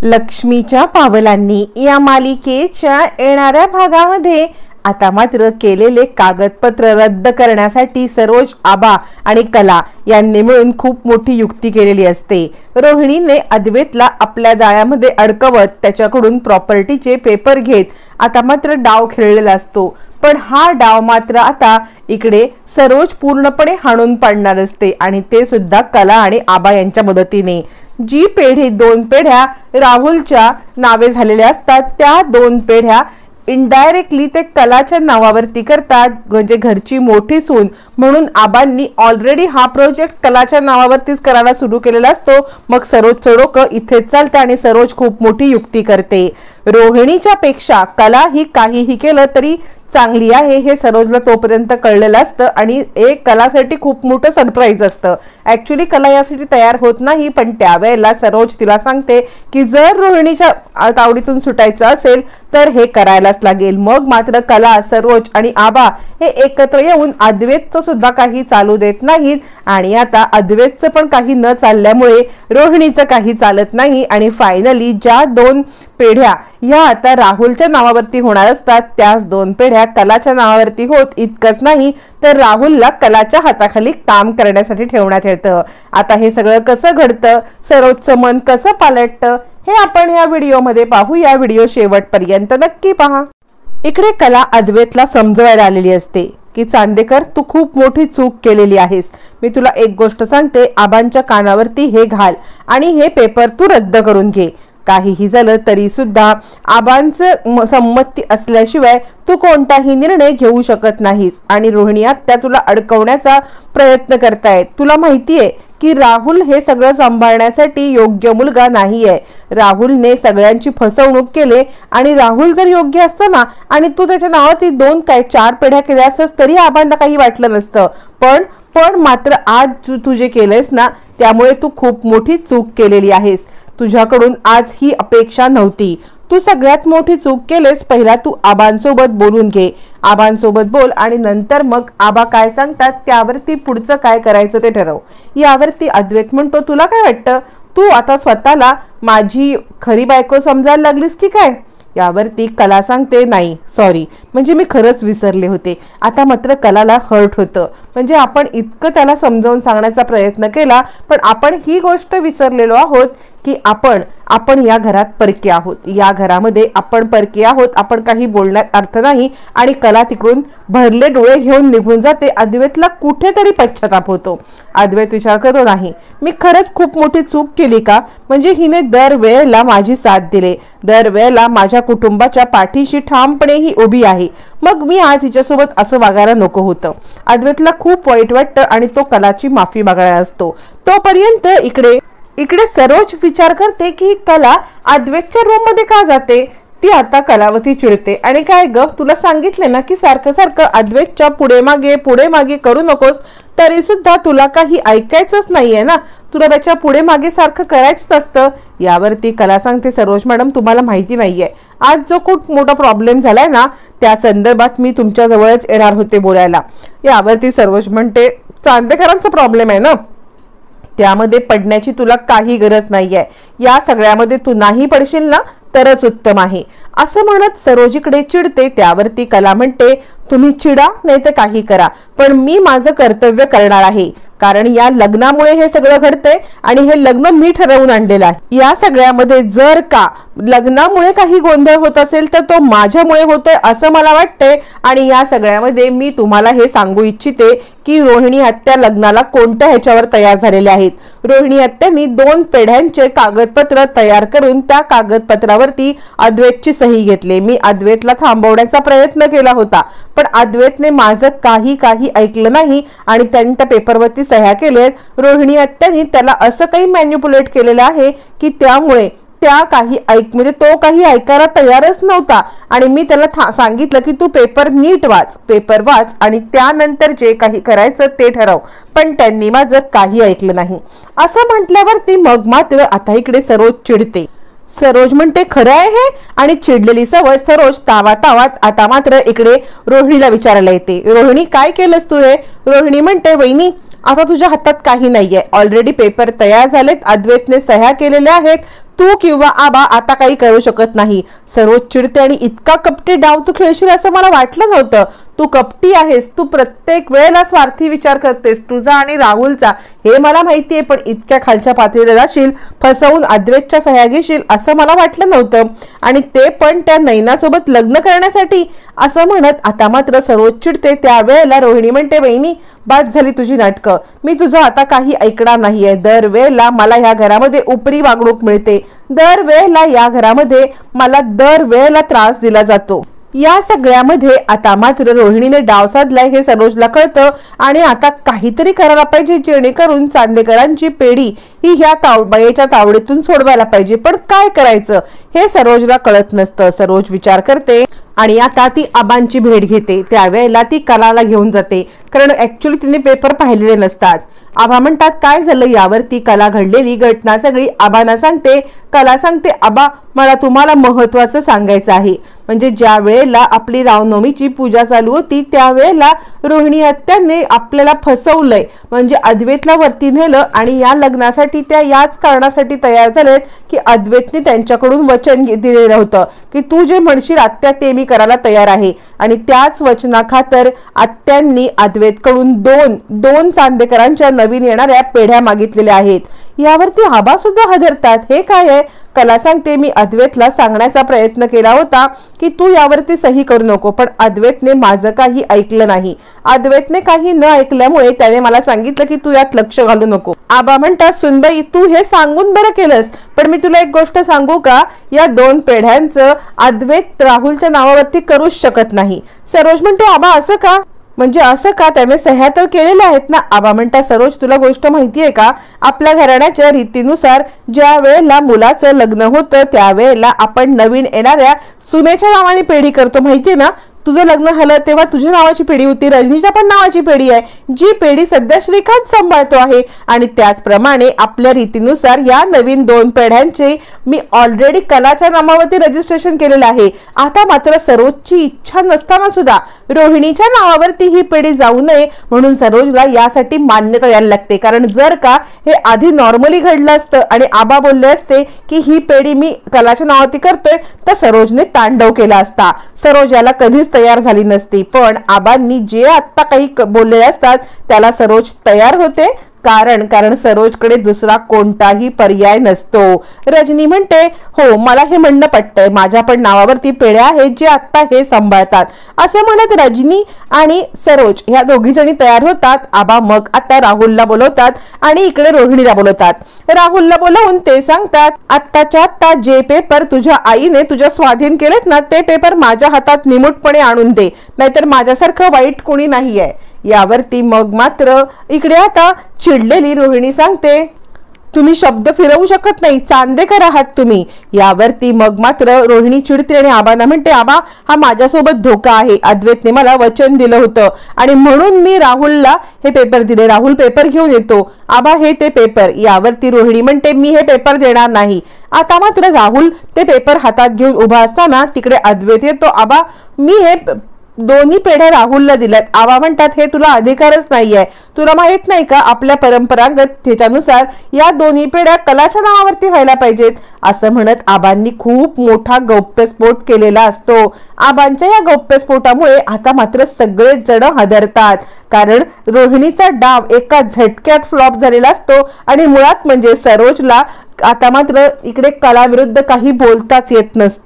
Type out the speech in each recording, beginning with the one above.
लक्ष्मीच्या पावलांनी या मालिकेच्या येणाऱ्या भागामध्ये आता मात्र केलेले कागदपत्र रद्द करण्यासाठी सरोज, आबा आणि कला यांनी मिळून खूप मोठी युक्ती केलेली असते। रोहिणीने अद्वैतला आपल्या जाळ्यामध्ये अडकवत त्याच्याकडून प्रॉपर्टीचे पेपर घेत आता मात्र डाव खेळलेला असतो। पण हा डाव मात्र आता इकडे सरोज पूर्णपणे हाणून पाडणार असते आणि ते सुद्धा कला आणि आबा यांच्या मदतीने। जी पेढी 2 पेढ्या राहुलच्या नावे झालेल्या असतात त्या 2 पेढ्या इनडायरेक्टली ते कलाच्या नावावरती करतात, म्हणजे घरची मोठी सून म्हणून आबांनी ऑलरेडी हा प्रोजेक्ट कलाच्या नावावरतीच करायला सुरू केलेला असतो। मग सरोज चढोक इथेच चालते आणि सरोज खूप मोठी युक्ती करते। रोहिणीच्या पेक्षा कला ही काहीही केलं तरी चांगली आहे हे सरोजला तोपर्यंत कळलेलं असतं आणि एक कलासाठी खूप मोठं सरप्राईज असतं। ऍक्च्युली कला यासाठी तयार होत नाही, पण त्यावेळेला सरोज तिला सांगते की जर रोहिणीच्या तावडीतून सुटायचं असेल तर हे करायलाच लागेल। मग मात्र कला, सरोज आणि आबा हे एकत्र येऊन अद्वैतचं सुद्धा काही चालू देत नाहीत आणि आता अद्वैतचं पण काही न चालल्यामुळे रोहिणीचं काही चालत नाही आणि फायनली ज्या 2 पेढ्या ह्या आता राहुलच्या नावावरती होणार असतात त्याच 2 पेढ्या कलाच्या नावावरती होत। इतकंच नाही तर राहुलला कलाच्या हाताखाली काम करण्यासाठी ठेवण्यात येतं। आता हे सगळं कसं घडतं, सरोजचं मन कसं पालटतं हे आपण या व्हिडिओमध्ये पाहू। या व्हिडिओ शेवटपर्यंत नक्की पहा। इकडे कला अद्वैतला समजवायला आलेली असते की चांदेकर, तू खूप मोठी चूक केलेली आहेस। मी तुला एक गोष्ट सांगते, आबांच्या कानावरती हे घाल आणि हे पेपर तू रद्द करून घे। काहीही झालं तरी सुद्धा आबांचं संमती असल्याशिवाय तू कोणताही निर्णय घेऊ शकत नाहीस आणि रोहिणी आत्या तुला अडकवण्याचा प्रयत्न करतायत। तुला माहितीये की राहुल हे सगळं सांभाळण्यासाठी योग्य मुलगा नाहीये। राहुलने सगळ्यांची फसवणूक केली आणि राहुल जर योग्य असता ना आणि तू त्याच्या नावावरती 2 काय 4 पेढ्या केल्या असतास तरी आबांना काही वाटलं नसतं। पण मात्र आज तू जे केलंयस ना त्यामुळे तू खूप मोठी चूक केलेली आहेस। तुझ्याकडून आज ही अपेक्षा नव्हती। तू सगळ्यात मोठी चूक केलेस। पहिला तू आबांसोबत बोलून घे, आबांसोबत बोल आणि नंतर मग आबा काय सांगतात त्यावरती पुढचं काय करायचं ते ठरव। यावरती अद्वैत म्हणतो, तुला काय वाटतं, तू आता स्वतःला माझी खरी बायको समजायला लागलीस की काय? यावरती कला सांगते, नाही सॉरी, म्हणजे मी खरंच विसरले होते। आता मात्र कलाला हर्ट होतं, म्हणजे आपण इतकं त्याला समजावून सांगण्याचा प्रयत्न केला पण आपण ही गोष्ट विसरलेलो आहोत की आपण या घरात परके आहोत। या घरामध्ये आपण परके आहोत, आपण काही बोलण्यात अर्थ नाही आणि कला तिकडून भरले डोळे घेऊन निघून जाते। अद्वैतला कुठेतरी पश्चाताप होतो। अद्वैत विचार करतो, नाही मी खरंच खूप मोठी चूक केली का? म्हणजे हिने दरवेळेला माझी साथ दिली, दरवेळेला माझ्या कुटुंबाच्या पाठीशी ठामपणे ही उभी आहे, मग मी आज हिच्यासोबत असं वागायला नको होतं। अद्वैतला खूप वाईट वाटतं आणि तो कलाची माफी मागायला असतो। तोपर्यंत इकडे सरोज विचार करते की कला अद्वैतच्या रूम मध्ये का जाते। ती आता कलावती चिडते आणि काय ग, तुला सांगितले ना की सारखं सारखं अद्वैतच्या पुढे मागे करू नकोस, तरी सुद्धा तुला काही ऐकायचंच नाहीये ना, तुला त्याच्या पुढे मागे सारखं करायचंच असतं। यावरती कला सांगते, सरोज मॅडम तुम्हाला माहिती नाहीये, आज जो खूप मोठा प्रॉब्लेम झालाय ना त्या संदर्भात मी तुमच्या जवळच येणार होते बोलायला। यावरती सरोज म्हणते, चांदेकरांचा प्रॉब्लेम आहे ना, त्यामध्ये पडण्याची तुला काही गरज नाहीये। या सगळ्यामध्ये तू नाही पडशील ना तरच उत्तम आहे, असं म्हणत सरोजीकडे चिडते। त्यावरती कला म्हणते, तुम्ही चिडा नाही तर काही करा, पण मी माझं कर्तव्य करणार आहे, कारण या लग्नामुळे हे सगळं घडतंय आणि हे लग्न मी ठरवून आणलेलं आहे। या सगळ्यामध्ये जर का लग्नामुळे काही गोंधळ होत असेल तर तो माझ्यामुळे होतोय असं मला वाटतंय आणि या सगळ्यामध्ये मी तुम्हाला हे सांगू इच्छिते की रोहिणी आत्या लग्नाला कोणत्या ह्याच्यावर तयार झालेल्या आहेत। रोहिणी आत्यांनी 2 पेढ्यांचे कागदपत्र तयार करून त्या कागदपत्रावरती अद्वैतची सही घेतली। मी अद्वैतला थांबवण्याचा प्रयत्न केला होता पण अद्वैतने माझं काही ऐकलं नाही आणि त्यांनी त्या पेपरवरती सह्या केल्यात। रोहिणी आत्यांनी त्याला असं काही मॅन्युप्युलेट केलेलं आहे की त्यामुळे म्हणजे तो काही ऐकायला तयारच नव्हता आणि मी त्याला सांगितलं की तू पेपर वाच आणि त्यानंतर जे काही करायचं ते ठरव, पण त्यांनी माझं काही ऐकलं नाही। असं म्हटल्यावरती मग मात्र आता इकडे सरोज चिडते। सरोज म्हणते, खरं आहे हे? आणि चिडलेली सरोज तावात आता मात्र इकडे रोहिणीला विचारायला येते, रोहिणी काय केलंस तू हे? रोहिणी म्हणते, वहिनी आता तुझ्या हातात काही नाहीये, ऑलरेडी पेपर तयार झालेत, अद्वैतने सह्या केलेल्या आहेत, तू किंवा आबा आता काही करू शकत नाही. सरोज चिडते आणि इतका कपटी डाव तू खेळशील असं मला वाटलं नव्हतं. तू कपटी आहेस, तू प्रत्येक वेळेला स्वार्थी विचार करतेस, तुझा आणि राहुलचा, हे मला माहितीये, पण इतक्या खालच्या पातळीला जाशील, फसवून अद्वैतच्या सह्या घेशील असं मला वाटलं नव्हतं, आणि ते पण त्या नैनासोबत लग्न करण्यासाठी, असं म्हणत आता मात्र सरोज चिडते. त्यावेळेला रोहिणी म्हणते, वहिनी बाद झाली तुझी नाटकं, मी तुझं आता काही ऐकणार नाहीये. दरवेळेला मला ह्या घरामध्ये उपरी वागणूक मिळते, दरवेळेला या घरामध्ये मला दरवेळेला त्रास दिला जातो. या सगळ्यामध्ये आता मात्र रोहिणीने डाव साधलाय हे सरोजला कळतं, आणि आता काहीतरी करायला पाहिजे जेणेकरून चांदेकरांची पेढी ही ह्या बाईच्या तावडीतून सोडवायला पाहिजे. पण काय करायचं हे सरोजला कळत नसतं. सरोज विचार करते आणि आता ती आबांची भेट घेते. त्यावेळेला ती कलाला घेऊन जाते, कारण ऍक्च्युली तिने पेपर पाहिलेले नसतात. आबा म्हणतात काय झालं, यावरती कला घडलेली घटना सगळी आबांना सांगते. कला सांगते, आबा मला तुम्हाला महत्वाचं सांगायचं आहे. म्हणजे ज्या वेळेला आपली रामनवमीची पूजा चालू होती त्यावेळेला रोहिणी आत्याने आपल्याला फसवलंय, म्हणजे अद्वैतला वरती नेलं, आणि या लग्नासाठी त्या याच कारणासाठी तयार झालेत की अद्वैतने त्यांच्याकडून वचन दिलेलं होतं की तू जे म्हणशील आत्या ते मी करायला तयार आहे. आणि त्याच वचनाखातर आत्यांनी अद्वैतकडून दोन चांदेकरांच्या नवीन येणाऱ्या पेढ्या मागितलेल्या आहेत. यावरती आबा सुद्धा हादरतात. हे काय आहे? कला सांगते, मी अद्वैतला सांगण्याचा प्रयत्न केला होता की तू यावरती सही करू नको, पण अद्वैतने माझं काही ऐकलं नाही. अद्वैतने काही न ऐकल्यामुळे त्याने मला सांगितलं की तू यात लक्ष घालू नको. आबा म्हणतात, सुनबाई तू हे सांगून बरं केलंस, पण मी तुला एक गोष्ट सांगू का, या 2 पेढ्यांचं अद्वैत राहुलच्या नावावरती करूच शकत नाही. सरोज म्हणते, आबा असं का? म्हणजे असं का? त्याने सह्या तर केलेल्या आहेत ना. आबा म्हणतात, सरोज तुला गोष्ट माहितीये का, आपल्या घराण्याच्या रीतीनुसार ज्या वेळेला मुलाचं लग्न होतं त्यावेळेला आपण नवीन येणाऱ्या सुनेच्या नावाने पेढी करतो, माहितीये ना. तुझं लग्न झालं तेव्हा तुझ्या नावाची पेढी होती, रजनीच्या पण नावाची पेढी आहे, जी पेढी सध्या श्रीकांत सांभाळतो आहे. आणि त्याचप्रमाणे आपल्या रीतीनुसार या नवीन 2 पेढ्यांचे मी ऑलरेडी कलाच्या नावावरती रजिस्ट्रेशन केलेलं आहे. आता मात्र सरोजची इच्छा नसताना सुद्धा रोहिणीच्या नावावरती ही पेढी जाऊ नये म्हणून सरोजला यासाठी मान्यता द्यायला लागते. कारण जर का हे आधी नॉर्मली घडलं असतं आणि आबा बोलले असते की ही पेढी मी कलाच्या नावावरती करतोय, तर सरोजने तांडव केला असता. सरोज याला कधीच तयार झाली नसती. पण आबांनी जे आता काही बोललेले असतात त्याला सरोज तयार होते, कारण सरोजकडे दुसरा कोणताही पर्याय नसतो. रजनी म्हणते, हो मला हे म्हणणं पटतंय, माझ्या पण नावावरती पेढ्या आहेत जे आता हे सांभाळतात. असे म्हणत रजनी आणि सरोज ह्या दोघी जणी तयार होतात. आबा मग आता राहुलला बोलवतात आणि इकडे रोहिणीला बोलवतात. राहुलला बोलवून ते सांगतात, आत्ताच्या आत्ता जे पेपर तुझ्या आईने तुझ्या स्वाधीन केलेत ना ते पेपर माझ्या हातात निमूटपणे आणून दे, नाहीतर माझ्यासारखं वाईट कोणी नाहीये. यावरती मग मात्र इकडे आता चिडलेली रोहिणी सांगते, तुम्ही शब्द फिरवू शकत नाही, चांदेकर आहात तुम्ही. यावरती मग मात्र रोहिणी चिडते आणि आबांना म्हणते, आबा हा माझ्यासोबत धोका आहे, अद्वैतने मला वचन दिलं होतं आणि म्हणून मी राहुलला हे पेपर दिले, राहुल पेपर घेऊन येतो, आबा हे ते पेपर. यावरती रोहिणी म्हणते, मी हे पेपर देणार नाही. आता मात्र राहुल ते पेपर हातात घेऊन उभा असताना तिकडे अद्वैत येतो. आबा मी हे 2 पेढ्या राहुलला दिल्यात. आबा म्हणतात, हे तुला अधिकारच नाहीये, तुला माहित नाही का आपल्या परंपरागत ह्याच्यानुसार या 2 पेढ्या कलाच्या नावावरती व्हायला पाहिजेत. असं म्हणत आबांनी खूप मोठा गौप्यस्फोट केलेला असतो. आबांच्या या गौप्यस्फोटामुळे आता मात्र सगळेच जण हादरतात, कारण रोहिणीचा डाव एका झटक्यात फ्लॉप झालेला असतो आणि मुळात म्हणजे सरोजला आता मात्र इकडे कला विरुद्ध काही बोलताच येत नसतं.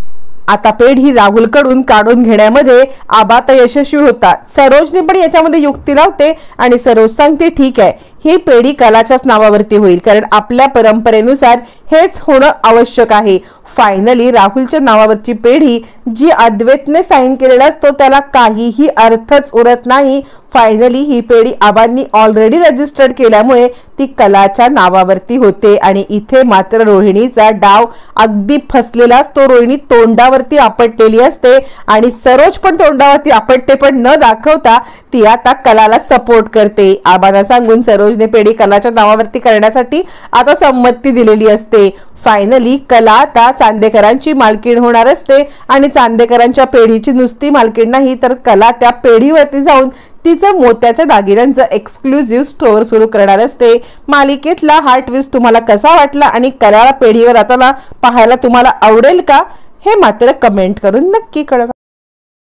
आता पेढी राहुलकडून काढून घेण्यामध्ये आबा तर यशस्वी होतात. सरोजने पण याच्यामध्ये युक्ती लावते आणि सरोज सांगते, ठीक आहे ही पेढी कलाच्याच नावावरती होईल, कारण आपल्या परंपरेनुसार हेच होणं आवश्यक आहे. फायनली राहुलच्या नावावरची पेढी जी अद्वैतने साईन केलेला असतो त्याला काहीही अर्थच उरत नाही. फायनली ही पेढी आबांनी ऑलरेडी रजिस्टर्ड केल्यामुळे ती कलाच्या नावावरती होते आणि इथे मात्र रोहिणीचा डाव अगदी फसलेला असतो. रोहिणी तोंडावरती आपटलेली असते आणि सरोज पण तोंडावरती आपटते, पण न दाखवता ती आता कलाला सपोर्ट करते. आबांना सांगून सरोजने पेढी कलाच्या नावावरती करण्यासाठी आता संमती दिलेली असते. फायनली कला आता चांदेकरांची मालकीण होणार असते आणि चांदेकरांच्या पेढीची नुसती मालकीण नाही तर कला त्या पेढीवरती जाऊन तिचं मोत्याच्या दागिन्यांचं एक्सक्लुझिव्ह स्टोअर सुरू करणार असते। मालिकेतला हा ट्विस्ट तुम्हाला कसा वाटला आणि कराड पेढीवर आता पाहायला तुम्हाला आवडेल का, हे मात्र कमेंट करून नक्की कळवा।